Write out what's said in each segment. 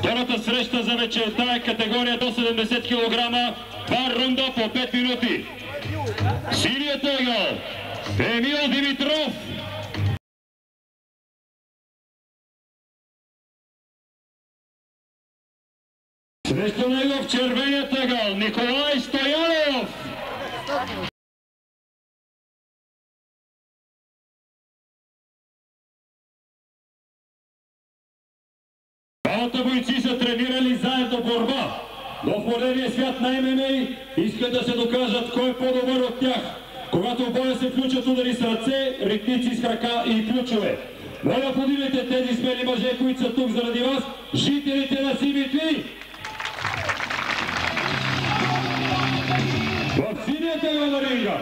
Втората среща за вечерта е категория до 70 кг, 2 рунда по 5 минути. Синият ъгъл Емил Димитров. Срещу него в червеният ъгъл Николай Стоянов. Двамата бойци са тренирали заедно борба, но в модерния свят на ММА искат да се докажат кой е по-добър от тях. Когато в боя се включат удари с ръце, ритници с крака и ключове. Моля, подивайте тези смели мъже, които са тук заради вас, жителите на Симитли! В синята на ринга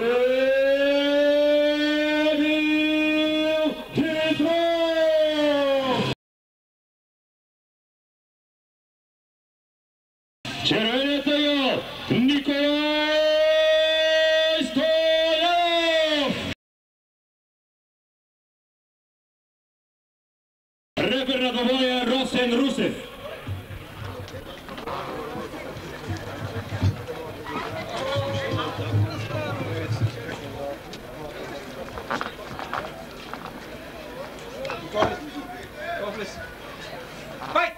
Емил Димитров! Червеният ъгъл Николай Стоянов! Рефер на двобоя Росен Русев. Fight!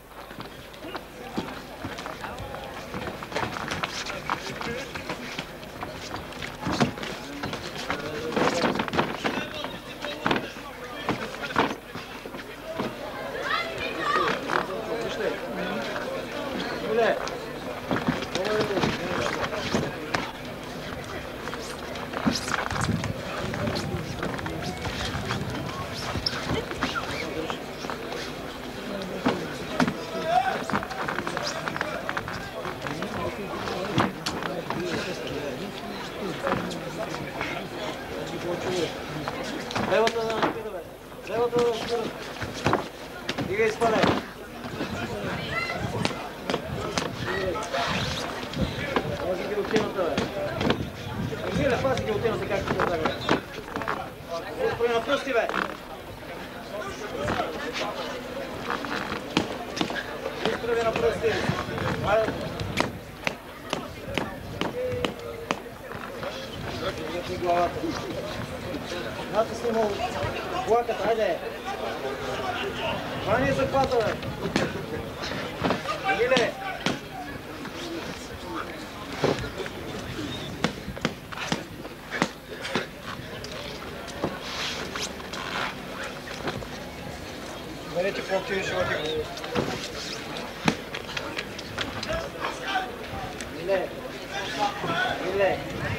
Левата да напидаме. Левата да напидаме. Дига изпаде. Пази ги отината, бе. Миле, пази ги отината, както да бе. Отпори на пръсти, бе. Изправи на пръсти. Хайде. Върти главата. Натисни му плаката, хайде! Това ни е захвата, бе! Емиле! Берете по-активни животи. Емиле! Емиле!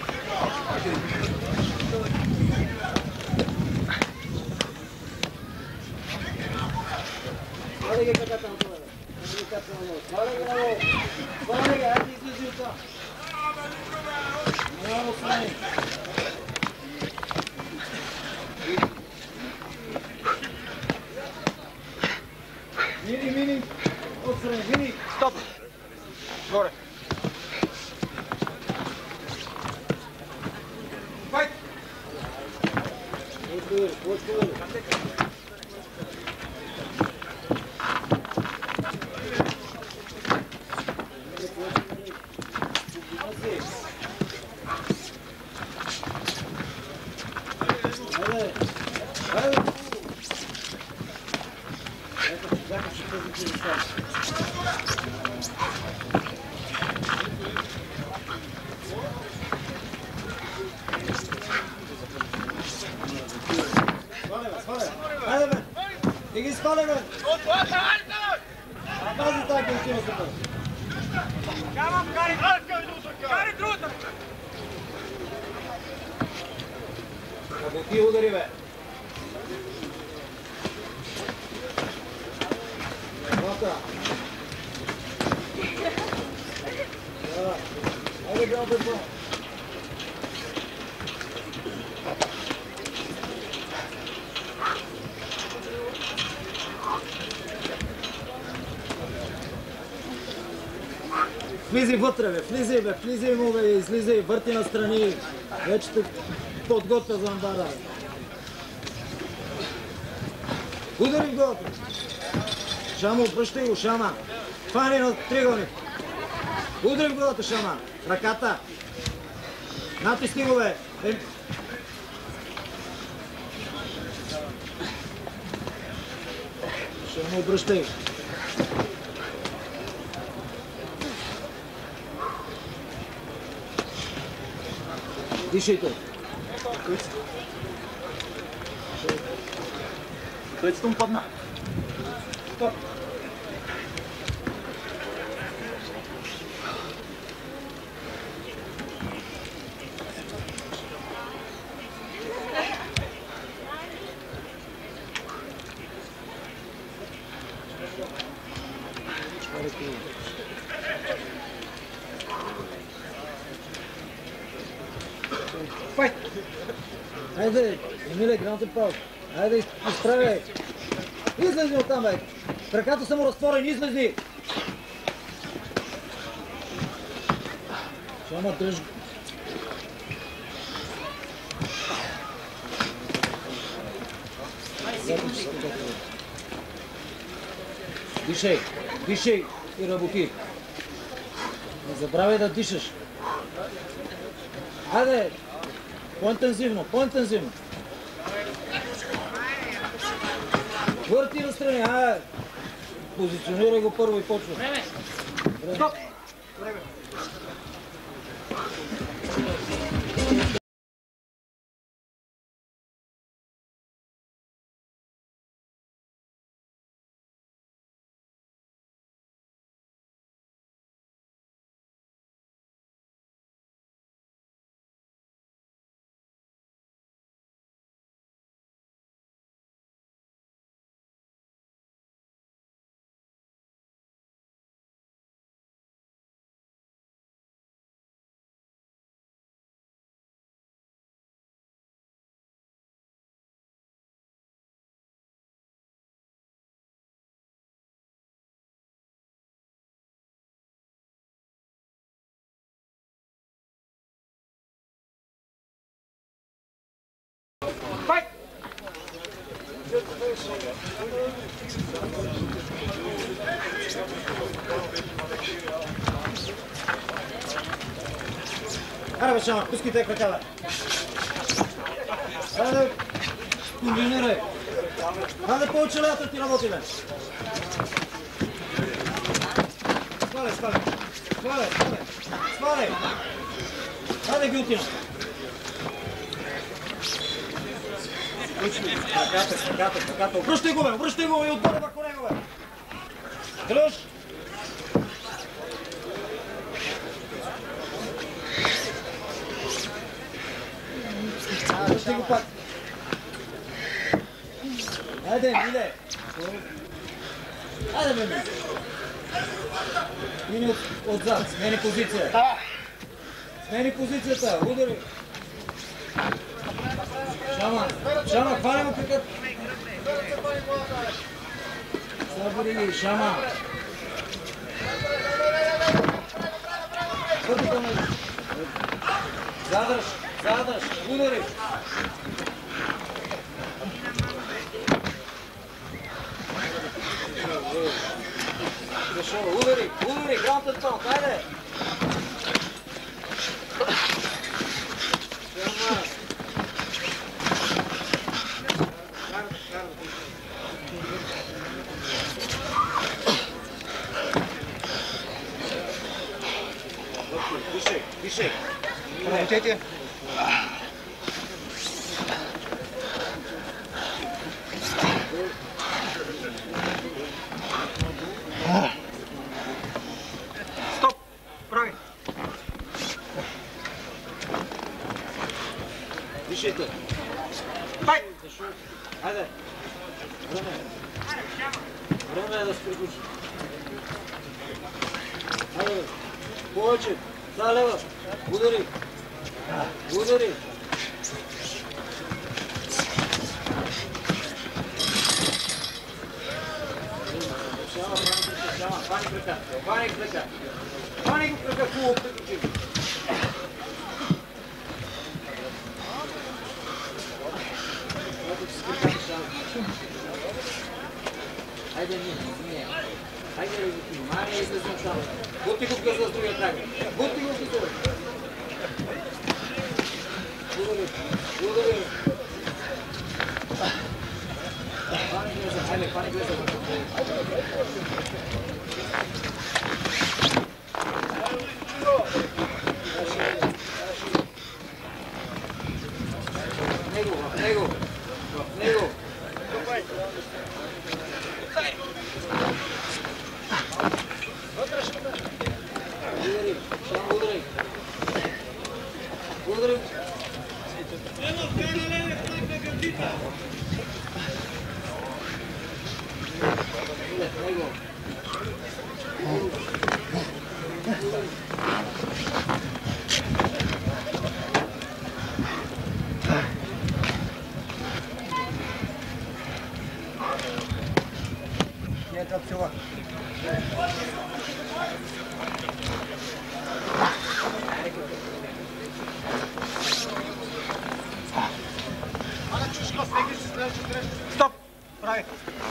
Hadi gel kaçalım sonra. Hadi kaçalım. Hadi gel. Hadi gel. Hadi izliyorsun. Ne olsun? Mini. Olsun. Mini. Stop. Doğru. Fight. Boş ver. Ти удари, бе! Вата! Айде, гледа бързо! Влизай вътре, бе! Влизай му, бе! Излизай, върти настрани! Вече те подготвя за амбара. Удари го! Шама, обръщай го, Шама. Фани на триъгълник. Удари в главата, Шама. Ръката. Натисни го, бе. Шама, обръщай. Дишайте. Където му падна? Стоп. Файт! Хайде, Емиле, граната пал. Хайде, изправяй. Излези оттам, бе. Краката са му разтворени, излези. Шама, дръж. Дишай, дишай и работи. Не забравяй да дишаш. Хайде, по-интензивно, по-интензивно. Върти настрани, айде. Позиционирай го първо и почва. Време! Стоп! Време! Fight! Аре, бе, Шама, пускай те крака, бе. Хайде, комбинирай. Хайде, повече лятър ти работи, бе. Сваляй, сваляй. Сваляй, сваляй. Сваляй. Хайде, гилтина. Краката. Обръщай го, бе, и отбора върху него, бе. Дръж. Обръщай го пак. Хайде, Миле. Хайде, бе, Миле. Мини отзад, смени позиция. Смени позицията, удари. Шама, хвали му кракът. Събери ги, Шама. Задръж, удари. Удари, грантът пал, хайде. Шама. Дишай. Работете. Стоп! Прави. Дишайте. Файт! Хайде. Време е да се приключи. Хайде. Повече. Да, лева. Удари. Шама, хвани крака, хубаво приключи. Хайде, не. Хайде, Мани, излезем там. Бути го каза с другия край. Бути го каза. Благодаря. Пани глеза, хайде, пани глеза. В него. Благодарим. Нет, все. Стоп! Прави!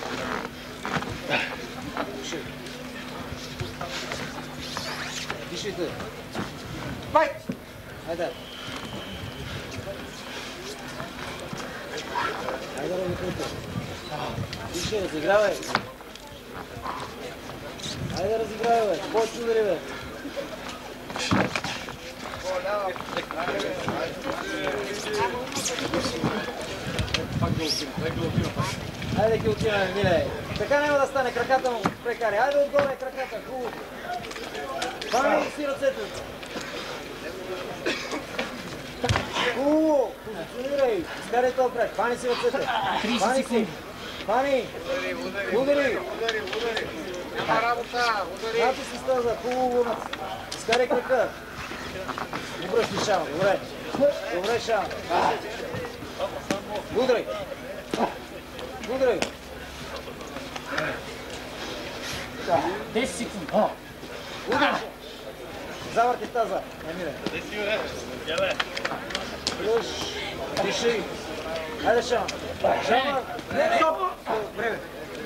Дишите. Файт! Хайде. Хайде, Робикуто. Диши, разигравай. Хайде, разигравай, бе. Почни удари, бе. Хайде ги отиваме, Миле. Така няма да стане, краката му прекари. Хайде отгоре краката, хубаво. Пани си ръцете. Хубаво, позиционирай. Изкарай това пред. Пани си ръцете. Пани си. Пани. Удари. Няма работа, удари. Нати си стаза, хубаво. Изкарай крака. Добре, Шам, добре. Добре, Шам. Ударай. Ударай. 10 секунди. Ударай. Завърти таза. Емиле. Плюш. Диши. Хайде, Шам. Шама. Не, стоп. Време.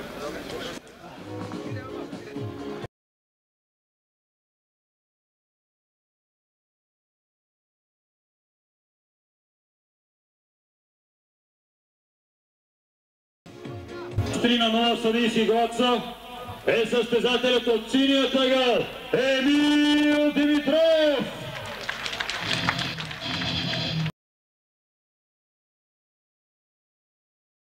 На нов съдийски гласа е състезателят от синия тъгъл Емил Димитров!